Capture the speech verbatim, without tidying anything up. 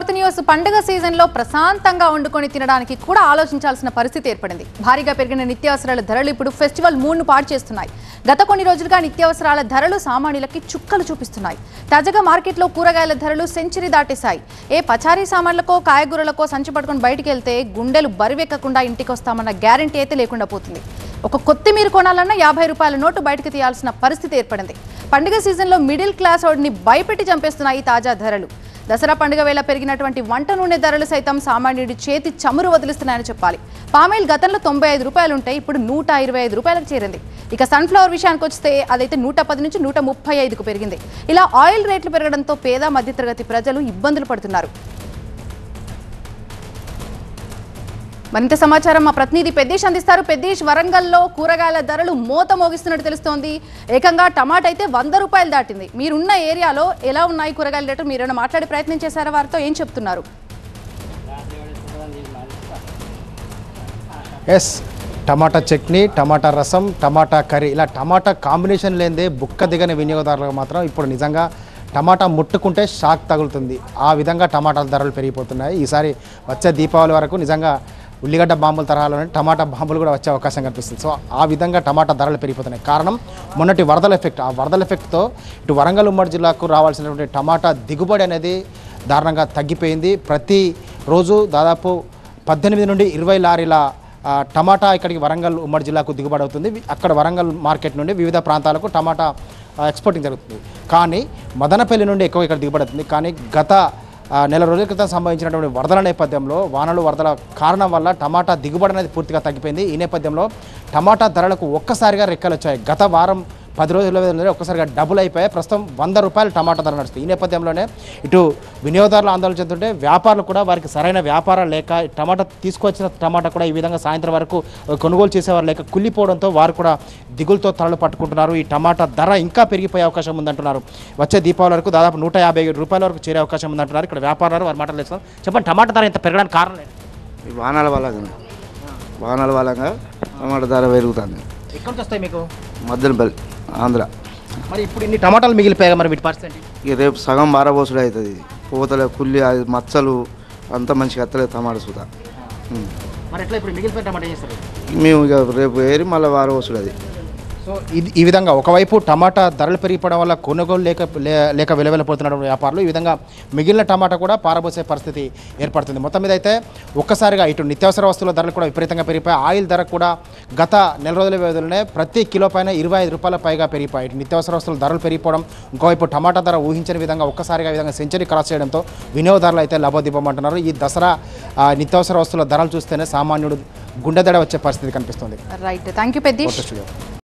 Fourth news పండుగ సీజన్లో ప్రశాంతంగా వండుకొని తినడానికి కూడా ఆలోచించాల్సిన పరిస్థితి ఏర్పడింది. భారీగా పెరిగిన నిత్యావసరాల ధరలు ఇప్పుడు ఫెస్టివల్ మూడ్ను పాడు చేస్తున్నాయి. గత కొన్ని రోజులుగా నిత్యావసరాల ధరలు సామాన్యులకి చుక్కలు చూపిస్తున్నాయి. తాజాగా మార్కెట్లో కూరగాయల ధరలు సెంచరీ దాటేశాయి. ఏ పచారీ సామాన్లకో కాయగూరలకో సంచి పట్టుకొని బయటికి వెళ్తే గుండెలు బరివెక్కకుండా ఇంటికి వస్తామన్న గ్యారంటీ అయితే లేకుండా పోతుంది. ఒక కొత్తిమీర కొనాలన్నా యాభై రూపాయల నోటు బయటకు తీయాల్సిన పరిస్థితి ఏర్పడింది. పండుగ సీజన్లో మిడిల్ క్లాస్ వాడిని భయపెట్టి చంపేస్తున్నాయి తాజా ధరలు. దసరా పండుగ వేళ పెరిగినటువంటి వంట నూనె ధరలు సైతం సామాన్యుడి చేతి చమురు వదిలిస్తున్నాయని చెప్పాలి. పామాయిల్ గతంలో తొంభై ఐదు రూపాయలు ఉంటే ఇప్పుడు నూట ఇరవై ఐదు రూపాయలకు చేరింది. ఇక సన్ఫ్లవర్ విషయానికి వస్తే అదైతే నూట పది నుంచి నూట ముప్పై ఐదుకు పెరిగింది. ఇలా ఆయిల్ రేట్లు పెరగడంతో పేద మధ్యతరగతి ప్రజలు ఇబ్బందులు పడుతున్నారు. మరింత సమాచారం మా ప్రతినిధి పెద్దేశ్ అందిస్తారు. పెద్దేశ్, వరంగల్లో కూరగాయల ధరలు మోత మోగిస్తున్నట్టు తెలుస్తోంది. ఏకంగా టమాటా అయితే వంద రూపాయలు దాటింది. మీరున్న ఏరియాలో ఎలా ఉన్నాయి కూరగాయల రేట్లు? మీరు ఏమైనా మాట్లాడే ప్రయత్నం చేశారా? వారితో ఏం చెప్తున్నారు? ఎస్, టమాటా చట్నీ, టమాటా రసం, టమాటా కర్రీ, ఇలా టమాటా కాంబినేషన్ లేదే బుక్క దిగని వినియోగదారులకు మాత్రం ఇప్పుడు నిజంగా టమాటా ముట్టుకుంటే షాక్ తగులుతుంది. ఆ విధంగా టమాటాల ధరలు పెరిగిపోతున్నాయి. ఈసారి వచ్చే దీపావళి వరకు నిజంగా ఉల్లిగడ్డ బాంబుల తరహాలోనే టమాటా బాంబులు కూడా వచ్చే అవకాశం కనిపిస్తుంది. సో ఆ విధంగా టమాటా ధరలు పెరిగిపోతున్నాయి. కారణం మొన్నటి వరదల ఎఫెక్ట్. ఆ వరదల ఎఫెక్ట్తో ఇటు వరంగల్ ఉమ్మడి జిల్లాకు రావాల్సినటువంటి టమాటా దిగుబడి అనేది దారుణంగా తగ్గిపోయింది. ప్రతి రోజు దాదాపు పద్దెనిమిది నుండి ఇరవై లారీల టమాటా ఇక్కడికి వరంగల్ ఉమ్మడి జిల్లాకు దిగుబడి అవుతుంది. అక్కడ వరంగల్ మార్కెట్ నుండి వివిధ ప్రాంతాలకు టమాటా ఎక్స్పోర్టింగ్ జరుగుతుంది. కానీ మదనపల్లి నుండి ఎక్కువ ఇక్కడ దిగుబడి అవుతుంది. కానీ గత నెల రోజుల క్రితం సంభవించినటువంటి వరదల నేపథ్యంలో, వానలు వరదల కారణం వల్ల టమాటా దిగుబడి అనేది పూర్తిగా తగ్గిపోయింది. ఈ నేపథ్యంలో టమాటా ధరలకు ఒక్కసారిగా రెక్కలు వచ్చాయి. గత వారం పది రోజుల ఒక్కసారిగా డబుల్ అయిపోయాయి. ప్రస్తుతం వంద రూపాయలు టమాటా ధర నడుస్తుంది. ఈ నేపథ్యంలోనే ఇటు వినియోగదారులు ఆందోళన చెందుతుంటే వ్యాపారులు కూడా వారికి సరైన వ్యాపారం లేక టమాటా తీసుకొచ్చిన టమాటా కూడా ఈ విధంగా సాయంత్రం వరకు కొనుగోలు చేసేవారు లేక కుళ్ళిపోవడంతో వారు కూడా దిగులతో తలలు పట్టుకుంటున్నారు. ఈ టమాటా ధర ఇంకా పెరిగిపోయే అవకాశం ఉందంటున్నారు. వచ్చే దీపావళి వరకు దాదాపు నూట యాభై రూపాయల వరకు చేరే అవకాశం ఉందంటున్నారు ఇక్కడ వ్యాపారాలు. వారి మాటలు వేస్తాం. చెప్పండి, టమాటా ధర ఇంత పెరగడానికి కారణం లేదు? వాహనాల వల్ల వాహనాల వల్ల టమాటా ధర పెరుగుతుంది. ఎక్కడికి వస్తాయి మీకు? మద్దనపల్లి, ఆంధ్ర. మరి ఇప్పుడు ఇన్ని టమాటాలు మిగిలిపోయాయి, మరి వీటి పరిస్థితి? ఇక రేపు సగం బారబోసుడు అవుతుంది. పూతలు, కుల్లి, మచ్చలు అంతా మంచిగా ఎత్తలేదు టమాటా సుతా. మరి ఎట్లా ఇప్పుడు మిగిలిపోయిన టమాటా చేస్తారు? మేము ఇక రేపు ఏరి మళ్ళీ బారబోసుడు. అది సో ఇది ఈ విధంగా ఒకవైపు టమాటా ధరలు పెరిగిపోవడం వల్ల కొనుగోలు లేక లేక విలువెళ్ళిపోతున్న వ్యాపారులు, ఈ విధంగా మిగిలిన టమాటా కూడా పారబోసే పరిస్థితి ఏర్పడుతుంది. మొత్తం మీద అయితే ఒక్కసారిగా ఇటు నిత్యావసర వస్తువుల ధరలు కూడా విపరీతంగా పెరిగిపోయి, ఆయిల్ ధర కూడా గత నెల రోజుల వ్యవధిలోనే ప్రతి కిలో పైన ఇరవై ఐదు రూపాయల పైగా పెరిగిపోయి ఇటు నిత్యావసర వస్తువుల ధరలు పెరిగిపోవడం, ఇంకోవైపు టమాటా ధర ఊహించని విధంగా ఒక్కసారిగా విధంగా సెంచరీ క్రాస్ చేయడంతో వినియోగదారులు అయితే లబోదిబ్బమంటున్నారు. ఈ దసరా నిత్యావసర వస్తువుల ధరలు చూస్తేనే సామాన్యుడు గుండెదడ వచ్చే పరిస్థితి కనిపిస్తుంది. Right, thank you పెద్దేశ్.